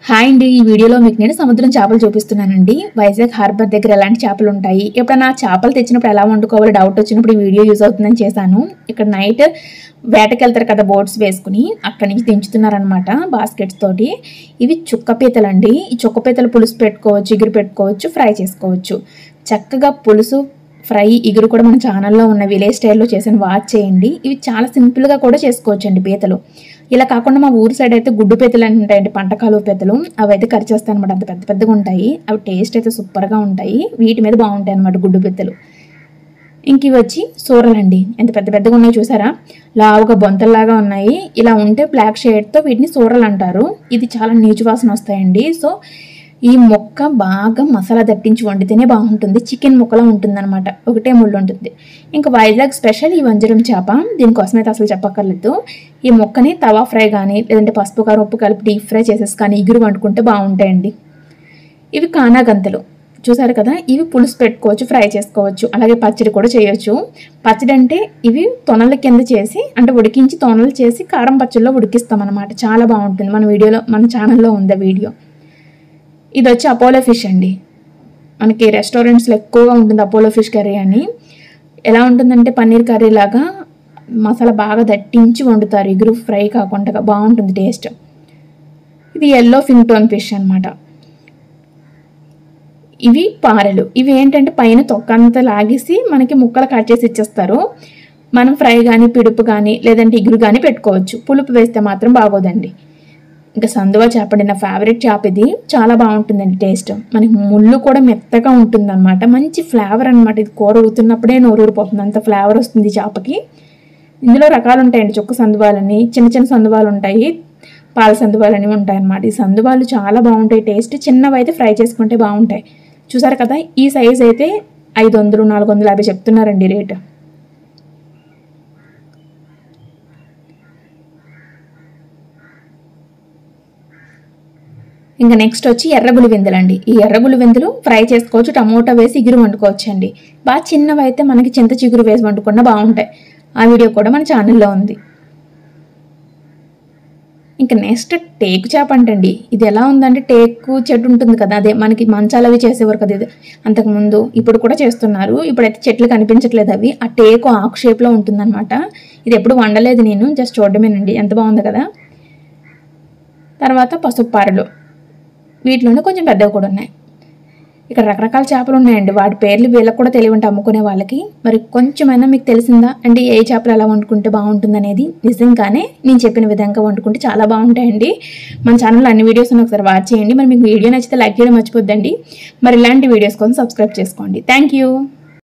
Hi అండి, ఈ వీడియోలో మీకు నేను సముద్రం చేపలు చూపిస్తున్నానండి. వైజాగ్ హార్బర్ దగ్గర ఎలాంటి చేపలు ఉంటాయి, ఎప్పుడైనా చేపలు తెచ్చినప్పుడు ఎలా వండుకోవాలో డౌట్ వచ్చినప్పుడు ఈ వీడియో యూజ్ అవుతుందని చేశాను. ఇక్కడ నైట్ వేటకి వెళ్తారు కదా, బోట్స్ వేసుకుని అక్కడి నుంచి దించుతున్నారనమాట బాస్కెట్స్ తోటి. ఇవి చుక్కపీతలు అండి. ఈ చుక్కపీతలు పులుసు పెట్టుకోవచ్చు, ఇగురు పెట్టుకోవచ్చు, ఫ్రై చేసుకోవచ్చు. చక్కగా పులుసు ఫ్రై ఇగురు కూడా మన ఛానల్లో ఉన్న విలేజ్ స్టైల్లో చేసిన వాచ్ చేయండి. ఇవి చాలా సింపుల్గా కూడా చేసుకోవచ్చు అండి పీతలు. ఇలా కాకుండా మా ఊరు సైడ్ అయితే గుడ్డు పీతలు అని ఉంటాయండి, పంటకాలు పీతలు. అవి అయితే కర్రీ చేస్తాయి అనమాట, అంత పెద్ద పెద్దగా ఉంటాయి. అవి టేస్ట్ అయితే సూపర్గా ఉంటాయి. వీటి మీద బాగుంటాయి అనమాట గుడ్డు పీతలు. ఇంక ఇవి వచ్చి సూరలండి. ఎంత పెద్ద పెద్దగా ఉన్నాయో చూసారా, లావుగా బొంతల్లాగా ఉన్నాయి. ఇలా ఉంటే బ్లాక్ షేడ్తో వీటిని సూరలు అంటారు. ఇది చాలా నీచు వాసన వస్తాయండి. సో ఈ మొక్క బాగా మసాలా దట్టించి వండితేనే బాగుంటుంది. చికెన్ ముక్కలా ఉంటుంది అనమాట, ఒకటే ముళ్ళు ఉంటుంది. ఇంకా వైజాగ్ స్పెషల్ ఈ వంజరం చేప. దీనికోసమైతే అసలు చెప్పక్కర్లేదు. ఈ మొక్కని తవా ఫ్రై కానీ లేదంటే పసుపు కారం ఉప్పు కలిపి డీప్ ఫ్రై చేసేసి కానీ ఇగురు వండుకుంటే బాగుంటాయండి. ఇవి కానాగంతలు చూసారు కదా, ఇవి పులుసు పెట్టుకోవచ్చు, ఫ్రై చేసుకోవచ్చు, అలాగే పచ్చడి కూడా చేయొచ్చు. పచ్చడి అంటే ఇవి తొనల కింద చేసి, అంటే ఉడికించి తొనలు చేసి కారం పచ్చడిలో ఉడికిస్తాం అనమాట. చాలా బాగుంటుంది. మన ఛానల్లో ఉంది వీడియో. ఇది వచ్చి అపోలో ఫిష్ అండి. మనకి రెస్టారెంట్స్లో ఎక్కువగా ఉంటుంది అపోలో ఫిష్ కర్రీ అని. ఎలా ఉంటుందంటే పన్నీర్ కర్రీ లాగా మసాలా బాగా దట్టించి వండుతారు, ఇగురు ఫ్రై కాకుండా బాగుంటుంది టేస్ట్. ఇది ఎల్లో ఫింగ్ టోన్ ఫిష్ అనమాట. ఇవి పారెలు. ఇవి ఏంటంటే పైన తొక్కంతా లాగేసి మనకి ముక్కలు కట్ చేసి ఇచ్చేస్తారు. మనం ఫ్రై కానీ పిడుపు కానీ లేదంటే ఇగురు కానీ పెట్టుకోవచ్చు. పులుపు వేస్తే మాత్రం బాగోదండి. ఇంకా సందువా చేపండి, నా ఫేవరెట్ చేప ఇది. చాలా బాగుంటుందండి టేస్ట్. మనకి ముళ్ళు కూడా మెత్తగా ఉంటుంది అనమాట. మంచి ఫ్లేవర్ అనమాట. ఇది కూర ఉడుతున్నప్పుడే నోరూరిపోతుంది, అంత ఫ్లేవర్ వస్తుంది చేపకి. ఇందులో రకాలు ఉంటాయండి, చుక్క సందువాలని, చిన్న చిన్న సందువాలు ఉంటాయి, పాల సందువాలని ఉంటాయి అన్నమాట. ఈ సందువాలు చాలా బాగుంటాయి టేస్ట్. చిన్నవి అయితే ఫ్రై చేసుకుంటే బాగుంటాయి. చూసారు కదా, ఈ సైజ్ అయితే 500 450 చెప్తున్నారండి రేటు. ఇంకా నెక్స్ట్ వచ్చి ఎర్రగులి వెందులు అండి. ఈ ఎర్రగులి వెందులు ఫ్రై చేసుకోవచ్చు, టమోటా వేసి ఇగురు వండుకోవచ్చు అండి. బాగా చిన్నవి అయితే మనకి చింత చిగురు వేసి వండుకున్నా బాగుంటాయి. ఆ వీడియో కూడా మన ఛానల్లో ఉంది. ఇంకా నెక్స్ట్ టేకు చేప అంటండి. ఇది ఎలా ఉందంటే, టేకు చెట్టు ఉంటుంది కదా, అదే మనకి మంచాలు అవి చేసేవారు కదా ఇది అంతకుముందు. ఇప్పుడు కూడా చేస్తున్నారు. ఇప్పుడైతే చెట్లు కనిపించట్లేదు అవి. ఆ టేకు ఆకు షేప్లో ఉంటుందన్నమాట. ఇది ఎప్పుడు వండలేదు నేను, జస్ట్ చూడమేనండి. ఎంత బాగుంది కదా. తర్వాత పసుపు పారలు, వీటిలోనే కొంచెం పెద్దవి కూడా ఉన్నాయి. ఇక్కడ రకరకాల చేపలు ఉన్నాయండి. వాటి పేర్లు వీళ్ళకి కూడా తెలియంటే అమ్ముకునే వాళ్ళకి. మరి కొంచెమైనా మీకు తెలిసిందా అంటే ఏ చేపలు ఎలా వండుకుంటే బాగుంటుంది అనేది? నిజంగానే నేను చెప్పిన విధంగా వండుకుంటే చాలా బాగుంటాయండి. మన ఛానల్లో అన్ని వీడియోస్ ఒకసారి వాచ్ చేయండి. మరి మీకు వీడియో నచ్చితే లైక్ చేయడం మర్చిపోద్దండి. మరి ఇలాంటి వీడియోస్ కోసం సబ్స్క్రైబ్ చేసుకోండి. Thank you.